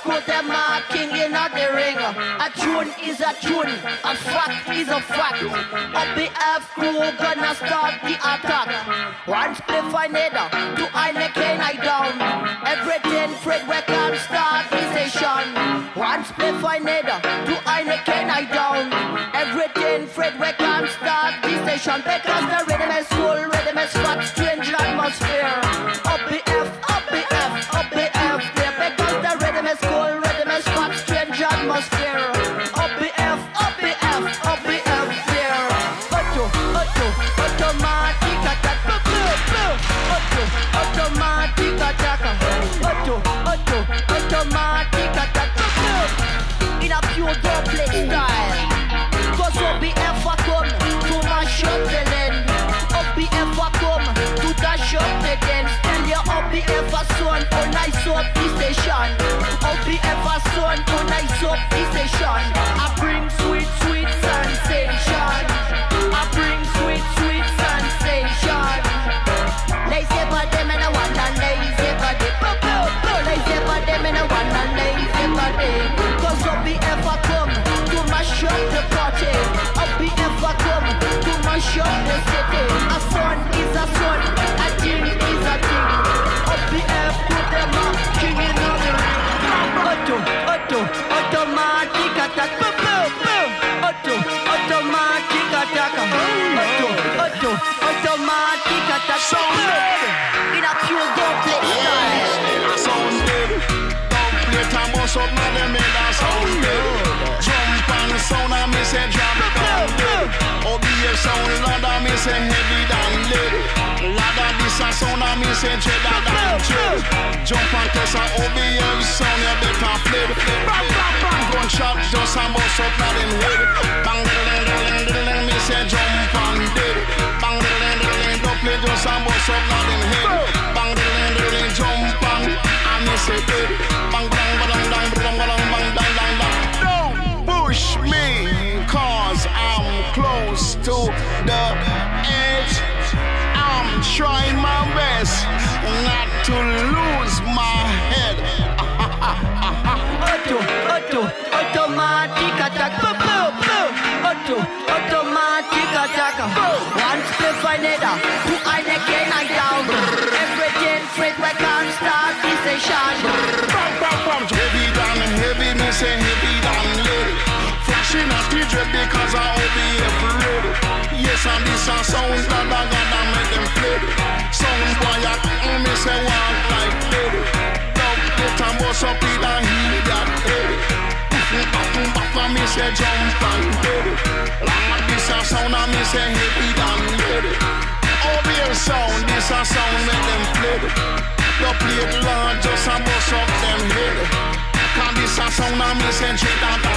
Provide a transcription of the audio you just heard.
put them king in the ring. A tune is a tune, a fact is a fact. OBF crew gonna start the attack. One spliff I need to Heineken I down. Everything Fred we can start the session. One spliff I need to Heineken I down. Everything Fred we can start the session. Because the rhythm is full, rhythm is fat, strange atmosphere. OBF, OBF, OBF there. Because the rhythm is cool, rhythm is fat, strange atmosphere. OBF, OBF, OBF there. Automatic attack. Automatic attack. Automatic attack. In a pure double style. Cause OBF a come to mash up the land. OBF a come to dash up the dance. Tell your OBF a son to nice up the station. OBF a son to nice up the station. I bring sweet, sweet sensation. I bring sweet, sweet sensation. Lazy for them and I want a lazy body. Lazy for them and I want a lazy body. Cause OBF a come to mash up the party. OBF a come to mash up the city. A son is a son, a thing is a thing. OBF put them up, king in the ring. Automatic attack. Automatic attack. Automatic attack. In a pure gunplay style. Sound good. Gunplay time bust up now them in a sound good. Jump on the sound and me say drop it down good. OBF sound louder me say heavy down lead. Louder this a sound and me say cheddar down chill. Jump on test a OBF sound you better flip. Gunshot just a bust up now them head. Bang diddling me say jump on dead. Bang diddling don't play just a bust up now them head. Bang diddling jump on and me say dead. Bang bang bang bang bang bang bang bang bang bang. Don't push me cause I'm close to the edge. I'm trying my best not to lose my head. Automatic attack. Automatic attack. One spliff I need to Heineken I down. Everything Fred we can start the session. Heavy down, heavy, me say heavy down lady. Flashing at the dread because I OBF ready. Yes, and this a sound that I gotta make them flip. Sound boy at me say walk like lady. Dog get a bus up in a heat that heavy. Back me say jump and lady. Long as this a sound and me say heavy down lady. OBF sound, this a sound make them flip. You play it loud, just a bus up them head. Cause this a sound and me say straight out